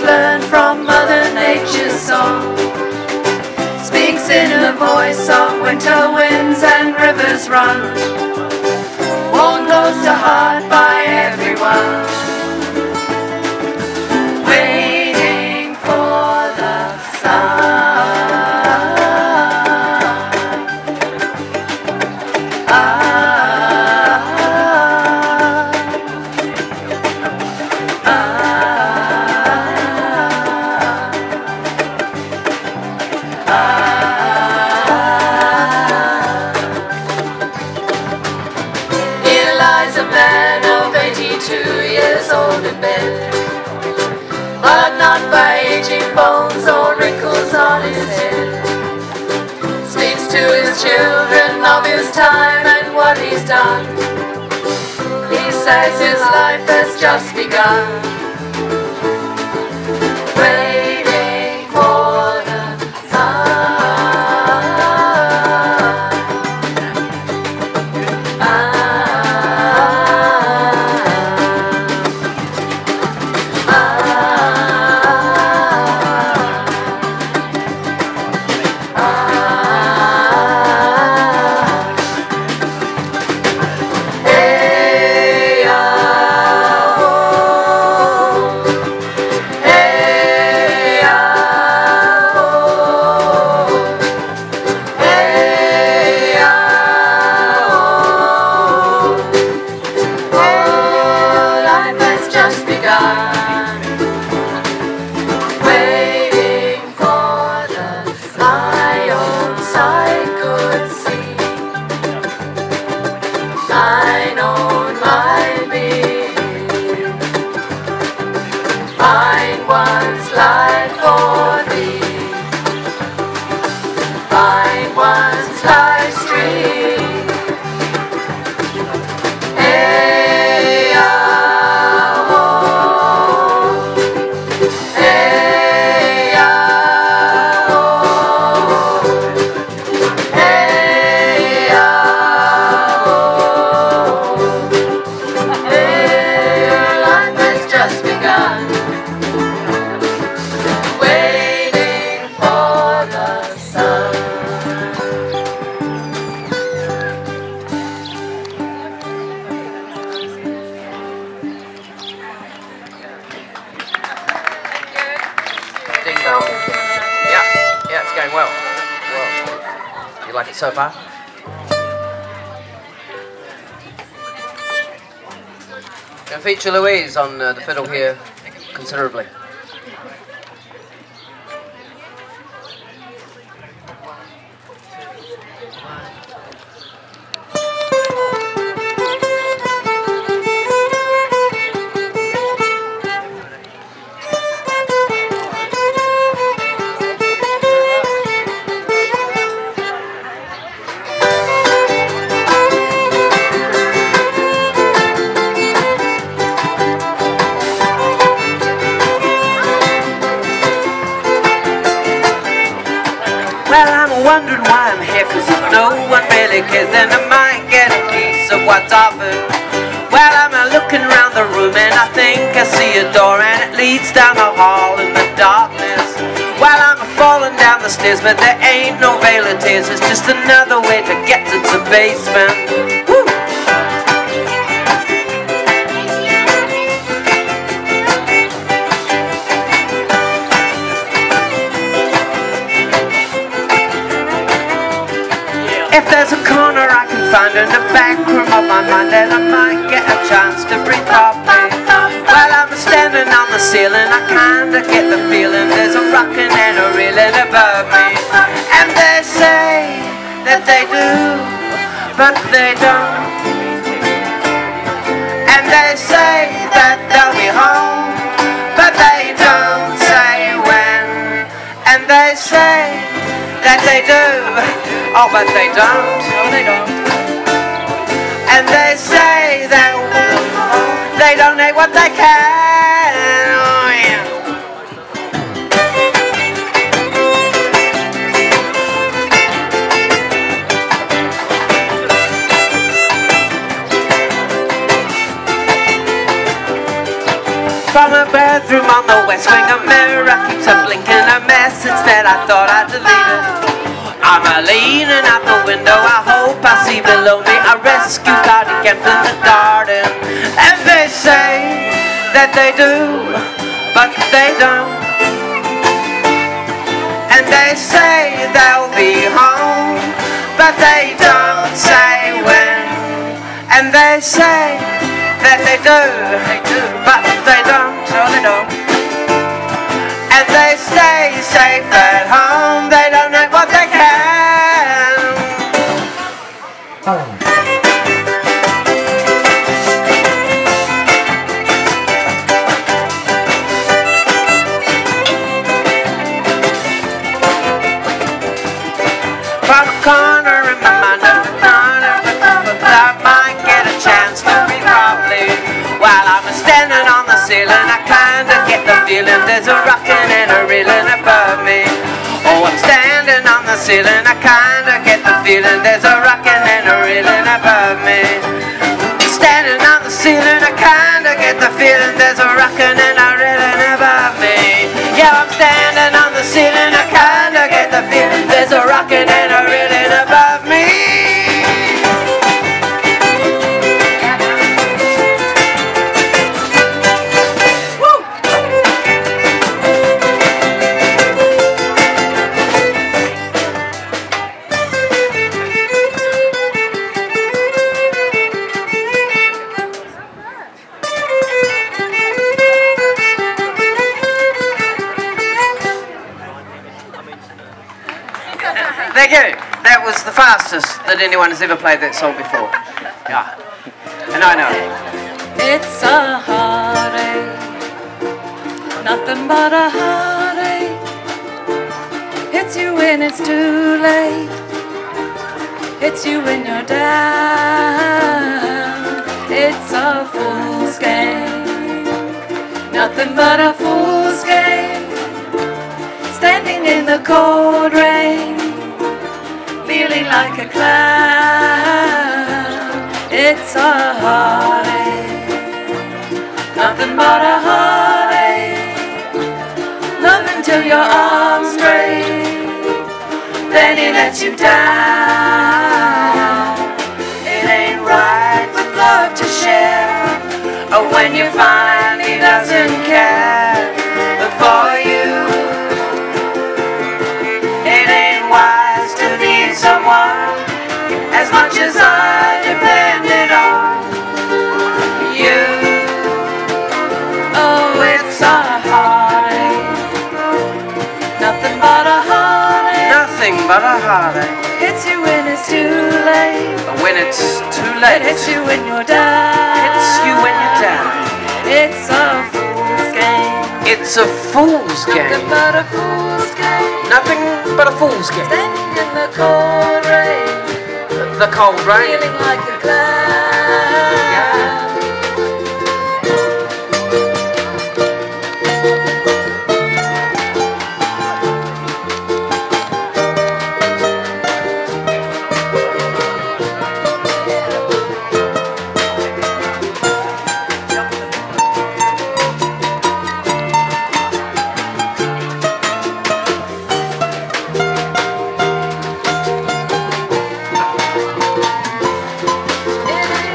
learned from Mother Nature's song. Speaks in a voice of winter winds and rivers run, worn close to heart by everyone, waiting for the sun. Here lies a man of 82 years old in bed, but not by aging bones or wrinkles on his head. Speaks to his children of his time and what he's done. He says his life has just begun, waiting for the sun. Yeah, it's going well. You like it so far? Going to feature Louise on the fiddle here considerably. Wondering why I'm here, cause if no one really cares, then I might get a piece of what's offered. Well, I'm looking around the room and I think I see a door and it leads down the hall in the darkness. Well, I'm falling down the stairs, but there ain't no veil of tears, it's just another way to get to the basement. Woo! If there's a corner I can find in the back room of my mind, then I might get a chance to breathe properly. While I'm standing on the ceiling, I kinda get the feeling there's a rocking and a reeling above me. And they say that they do, but they don't. And they say that they'll be home, but they don't say when. And they say that they do, oh, but they don't. No, they don't. And they say that they donate what they can. Oh, yeah. From a birth bathroom on the west wing, a mirror keeps a blinking a message that I thought I'd deleted. I'm leaning out the window, I hope I see below me a rescue party camped in the garden. And they say that they do, but they don't. And they say they'll be home, but they don't say when. And they say that they do, but they don't. No, they don't. And they stay safe at home, they don't know what they can. From a corner in my mind, I might get a chance to be probably. While I'm standing on the ceiling, I kinda get the feeling there's a rocking and a reeling above me. Oh, I'm standing on the ceiling, I kinda get the feeling there's a rocking and a reeling above me. Standing on the ceiling, I kinda get the feeling there's a rocking and a reeling above me. Yeah, I'm standing on the ceiling, I kinda get the feeling there's a rocking and a reeling above me. Thank you. That was the fastest that anyone has ever played that song before. Yeah. And I know. It's a heartache, nothing but a heartache. Hits you when it's too late, hits you when you're down. It's a fool's game, nothing but a fool's game. Standing in the cold rain, feeling like a clown. It's a heartache, nothing but a heartache. Love until your arms break, then he lets you down. It ain't right with love to share, or when you find he doesn't care for you. It ain't wise to need someone as much as I depended on you. Oh, it's a heartache, nothing but a heartache. Nothing but a heartache. Hits you when it's too late, When it's too late. it hits you when you're down. Hits you when you're down. It's a fool's game, It's a fool's nothing game. but a fool's game. Nothing but a fool's game. Standing in the cold rain, The cold rain. feeling like a clown. It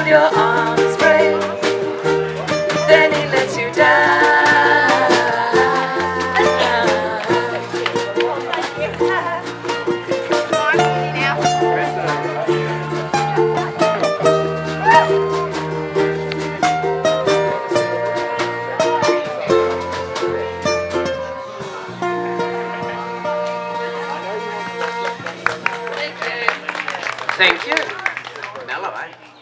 till your arms break, then he lets you down. Thank you. Mellow, eh?